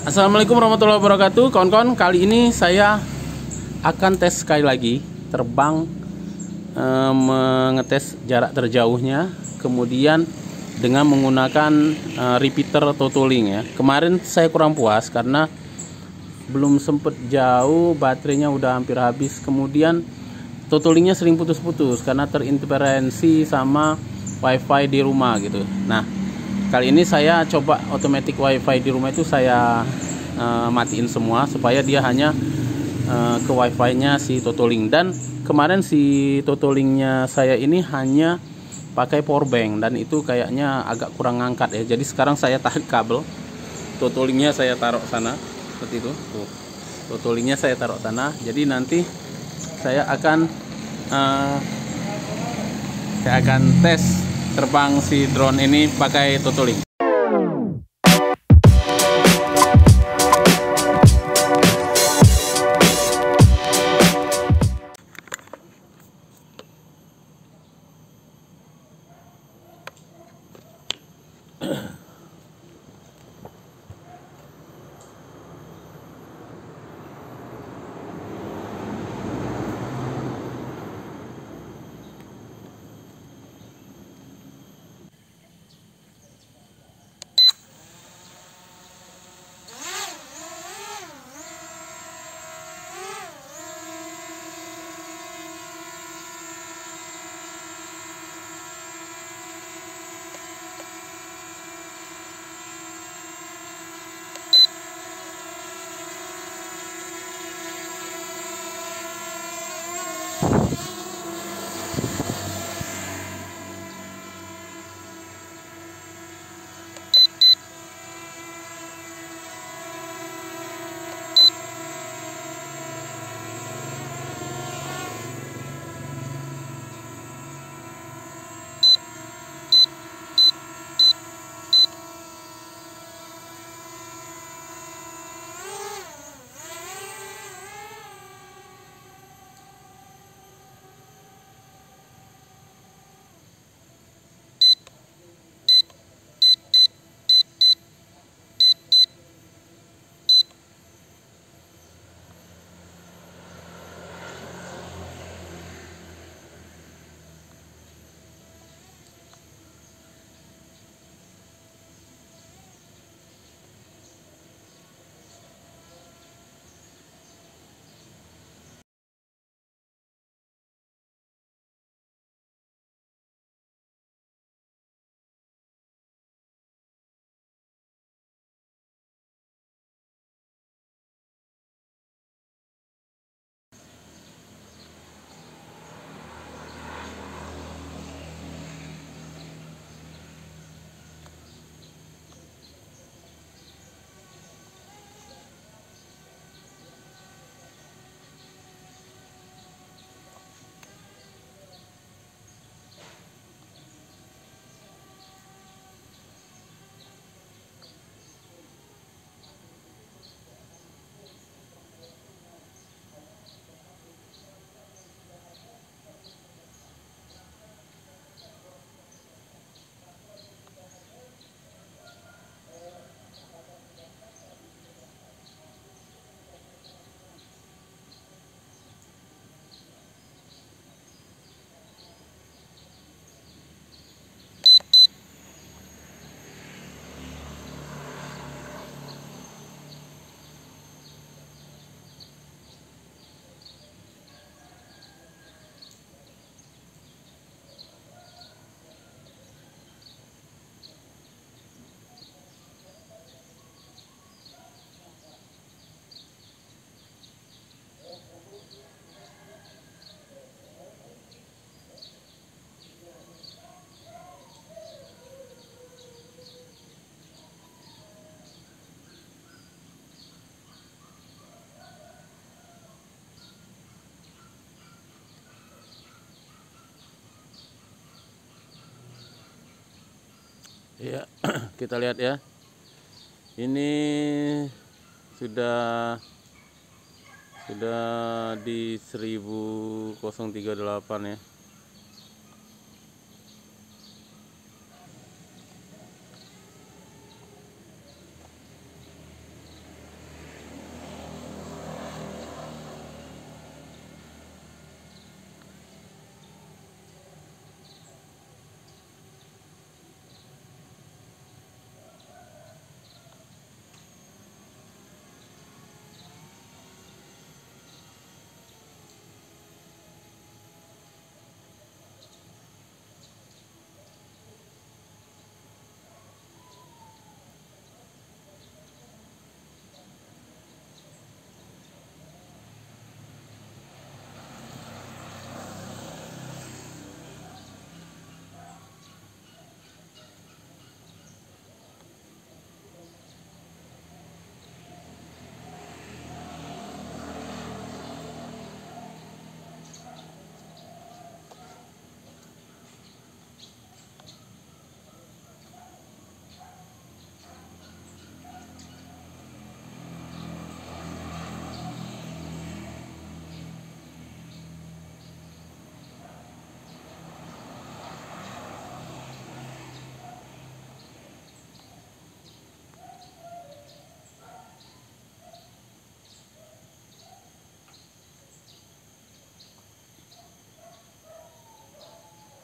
Assalamualaikum warahmatullahi wabarakatuh. Kawan-kawan, kali ini saya akan tes sekali lagi terbang, mengetes jarak terjauhnya, kemudian dengan menggunakan repeater totaling ya. Kemarin saya kurang puas karena belum sempet jauh, baterainya udah hampir habis. Kemudian totalingnya sering putus-putus karena terinterferensi sama wifi di rumah gitu. Nah, kali ini saya coba automatic wifi di rumah itu saya matiin semua supaya dia hanya ke wifi-nya si totaling. Dan kemarin si totalingnya saya ini hanya pakai power bank dan itu kayaknya agak kurang ngangkat ya. Jadi sekarang saya tarik kabel, totalingnya saya taruh sana seperti itu. Tuh, totalingnya saya taruh sana. Jadi nanti saya akan tes terbang si drone ini pakai totaling. Ya, kita lihat ya. Ini sudah di 1038 ya.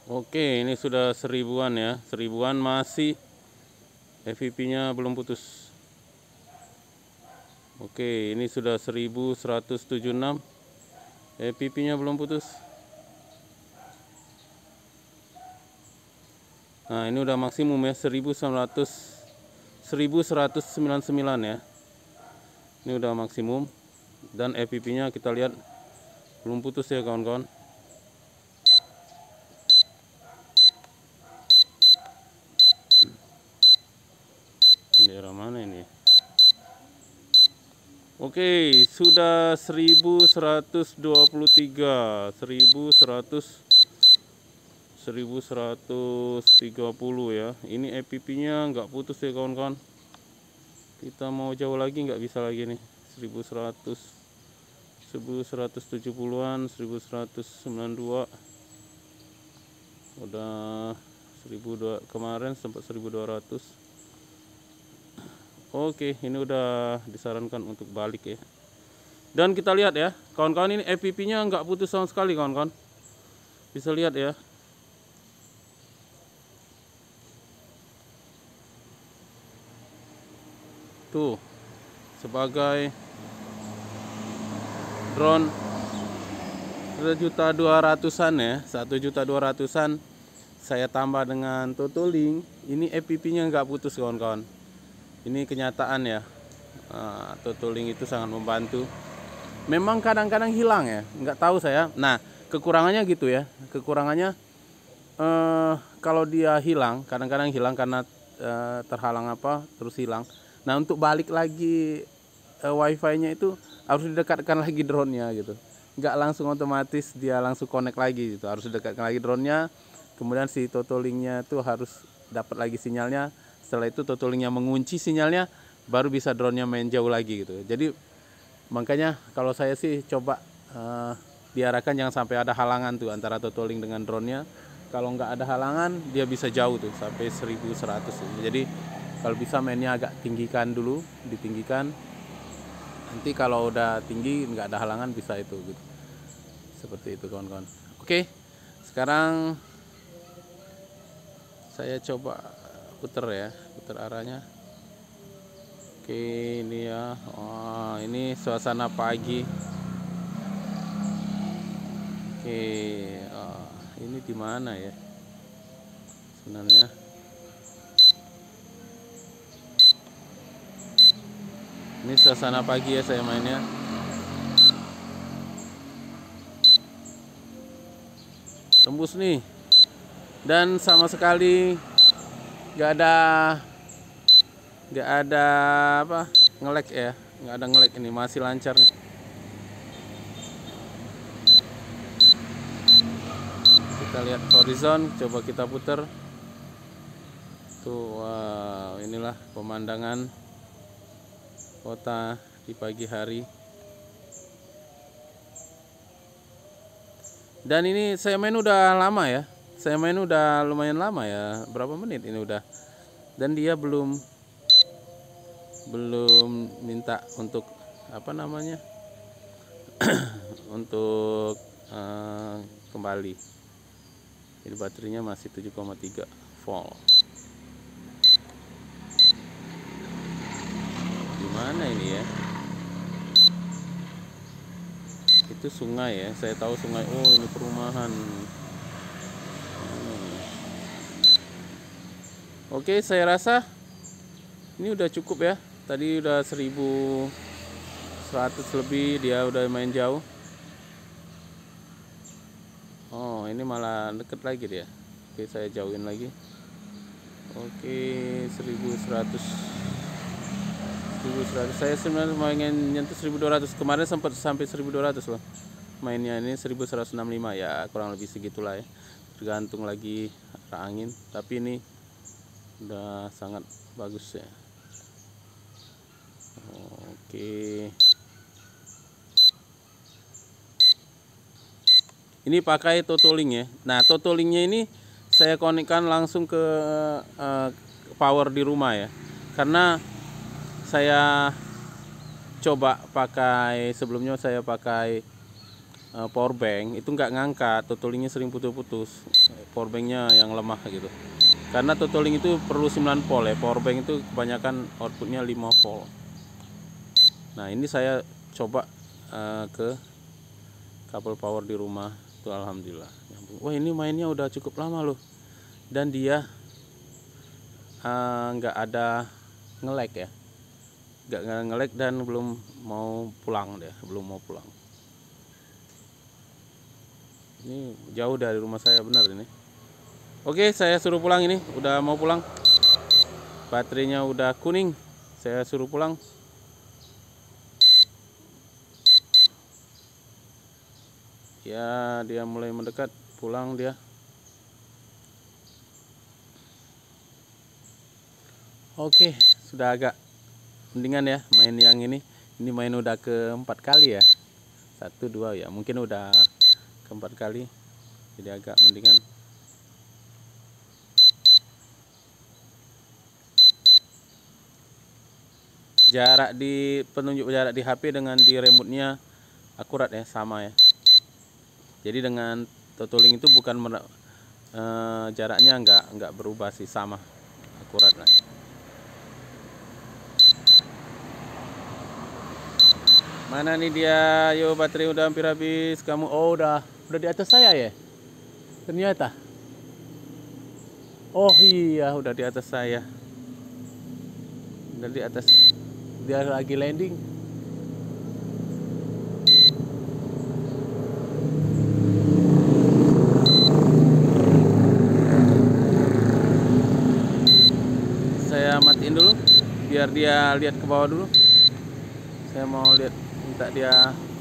Oke, ini sudah 1000-an ya. 1000-an masih FVP-nya belum putus. Oke, ini sudah 1176. FVP-nya belum putus. Nah, ini udah maksimum ya, 1199 ya. Ini udah maksimum. Dan FVP-nya kita lihat belum putus ya kawan-kawan. Daerah mana ini? Oke, sudah 1123, 1130 ya. Ini FVP-nya nggak putus ya kawan-kawan. Kita mau jauh lagi nggak bisa lagi nih. 1170-an, 1192. Udah 1200, kemarin sempat 1200. Oke, ini udah disarankan untuk balik ya. Dan kita lihat ya, kawan-kawan, ini FVP-nya nggak putus sama sekali kawan-kawan. Bisa lihat ya. Tuh, sebagai drone 1.200.000-an ya, 1.200.000-an saya tambah dengan Totolink, ini FVP-nya nggak putus kawan-kawan. Ini kenyataan ya. Totolink itu sangat membantu. Memang kadang-kadang hilang ya, nggak tahu saya. Nah, kekurangannya gitu ya. Kekurangannya kalau dia hilang, kadang-kadang hilang karena terhalang apa, terus hilang. Nah, untuk balik lagi wifi-nya itu harus didekatkan lagi drone-nya gitu. Nggak langsung otomatis dia langsung connect lagi gitu. Harus didekatkan lagi drone-nya. Kemudian si Totolink-nya itu harus dapat lagi sinyalnya. Setelah itu Totolink-nya mengunci sinyalnya, baru bisa drone-nya main jauh lagi gitu. Jadi makanya kalau saya sih coba diarahkan jangan sampai ada halangan tuh antara Totolink dengan drone-nya. Kalau nggak ada halangan, dia bisa jauh tuh sampai 1100. Jadi kalau bisa mainnya agak tinggikan dulu, ditinggikan. Nanti kalau udah tinggi nggak ada halangan bisa itu gitu. Seperti itu kawan-kawan. Oke, sekarang saya coba puter ya, puter arahnya. Oke, ini ya. Oh, ini suasana pagi. Oke, ini di mana ya sebenarnya? Ini suasana pagi ya saya mainnya. Tembus nih. Dan sama sekali nggak ada apa, nge-lag ya, nggak ada nge-lag, ini masih lancar nih. Kita lihat horizon, coba kita puter tuh. Wow, inilah pemandangan kota di pagi hari. Dan ini saya main udah lama ya, saya main udah lumayan lama ya, berapa menit ini udah. Dan dia belum minta untuk apa namanya untuk kembali. Jadi baterainya masih 7,3 volt. Gimana ini ya? Itu sungai ya, saya tahu sungai. Oh, ini perumahan. Oke, saya rasa ini udah cukup ya. Tadi udah 1100 lebih, dia udah main jauh. Oh, ini malah deket lagi dia. Oke, saya jauhin lagi. Oke, 1100. Saya sebenarnya main nyentuh 1200. Kemarin sempat sampai 1200 loh. Mainnya ini 1165 ya, kurang lebih segitulah ya. Tergantung lagi arah angin, tapi ini udah sangat bagus ya. Oke. Ini pakai Totolink ya. Nah, Totolinknya ini saya konekkan langsung ke power di rumah ya. Karena saya coba pakai, sebelumnya saya pakai power bank itu nggak ngangkat, totolingnya sering putus-putus, power banknya yang lemah gitu. Karena totoling itu perlu 9 volt ya, power bank itu kebanyakan outputnya 5 volt. Nah ini saya coba ke kabel power di rumah tuh, alhamdulillah nyambung. Wah ini mainnya udah cukup lama loh, dan dia nggak ada nge-lag ya, nggak nge-lag, dan belum mau pulang deh, belum mau pulang. Ini jauh dari rumah saya benar ini. Oke, saya suruh pulang, ini udah mau pulang, baterainya udah kuning, saya suruh pulang. Ya dia mulai mendekat, pulang dia. Oke, sudah agak mendingan ya main yang ini main udah keempat kali ya, 1, 2 ya, mungkin udah keempat kali, jadi agak mendingan. Jarak di penunjuk jarak di HP dengan di remote-nya akurat ya, sama ya. Jadi dengan totoling itu bukan jaraknya nggak berubah sih, sama akurat lah. Mana nih dia? Yo, baterai udah hampir habis. Kamu udah di atas saya ya? Ternyata. Oh iya, udah di atas saya. Udah di atas. Dia lagi landing. Saya matiin dulu biar dia lihat ke bawah dulu. Saya mau lihat, minta dia.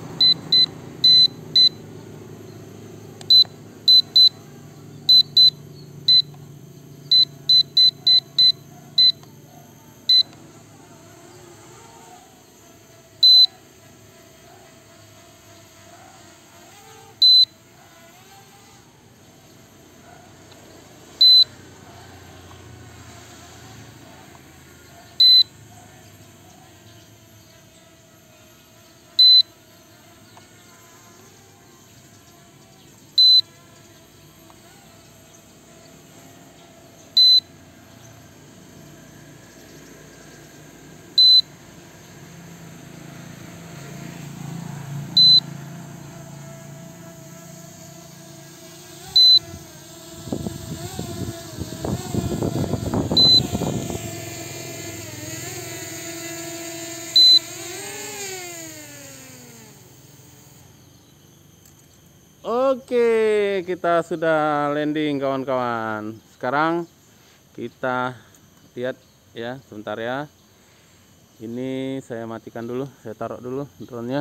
Oke, kita sudah landing kawan-kawan. Sekarang kita lihat ya, sebentar ya. Ini saya matikan dulu, saya taruh dulu drone-nya.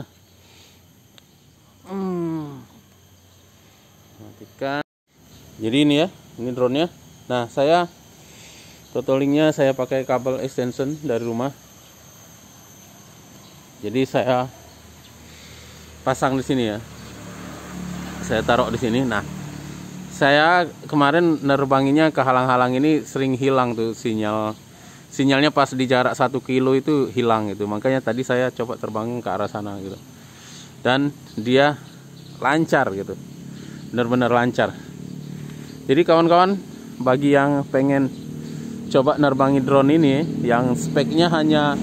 Matikan. Jadi ini ya, ini drone-nya. Nah, saya totolingnya saya pakai kabel extension dari rumah. Jadi saya pasang di sini ya. Saya taruh di sini. Nah, saya kemarin nerbanginya ke halang-halang ini sering hilang tuh sinyalnya pas di jarak 1 kilo itu hilang gitu. Makanya tadi saya coba terbangin ke arah sana gitu. Dan dia lancar gitu. Benar-benar lancar. Jadi kawan-kawan, bagi yang pengen coba nerbangi drone ini yang speknya hanya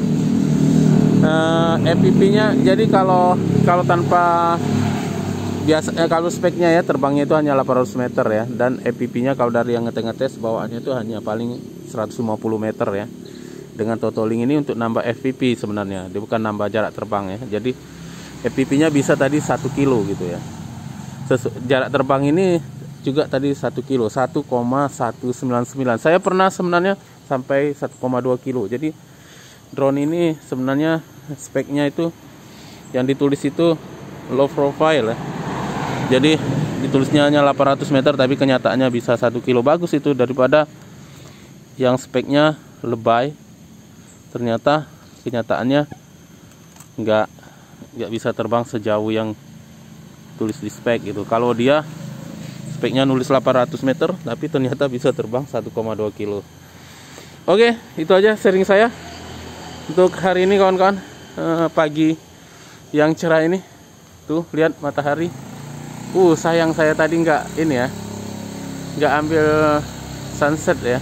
FPV-nya, jadi kalau tanpa biasa, kalau speknya ya terbangnya itu hanya 800 meter ya, dan FPV-nya kalau dari yang ngetes bawaannya itu hanya paling 150 meter ya. Dengan totoling ini untuk nambah FPV sebenarnya, dia bukan nambah jarak terbang ya. Jadi FPV-nya bisa tadi 1 kilo gitu ya. Jarak terbang ini juga tadi 1 kilo, 1,199. Saya pernah sebenarnya sampai 1,2 kilo. Jadi drone ini sebenarnya speknya itu yang ditulis itu low profile ya. Jadi ditulisnya hanya 800 meter tapi kenyataannya bisa 1 kilo. Bagus itu daripada yang speknya lebay. Ternyata kenyataannya nggak bisa terbang sejauh yang tulis di spek gitu. Kalau dia speknya nulis 800 meter tapi ternyata bisa terbang 1,2 kilo. Oke, itu aja sharing saya untuk hari ini kawan-kawan, pagi yang cerah ini. Tuh lihat matahari. Sayang saya tadi nggak ini ya, nggak ambil sunset ya,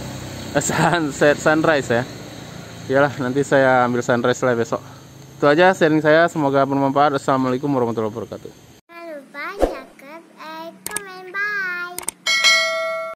sunrise ya. Iyalah, nanti saya ambil sunrise lah besok. Itu aja sharing saya, semoga bermanfaat. Assalamualaikum warahmatullahi wabarakatuh.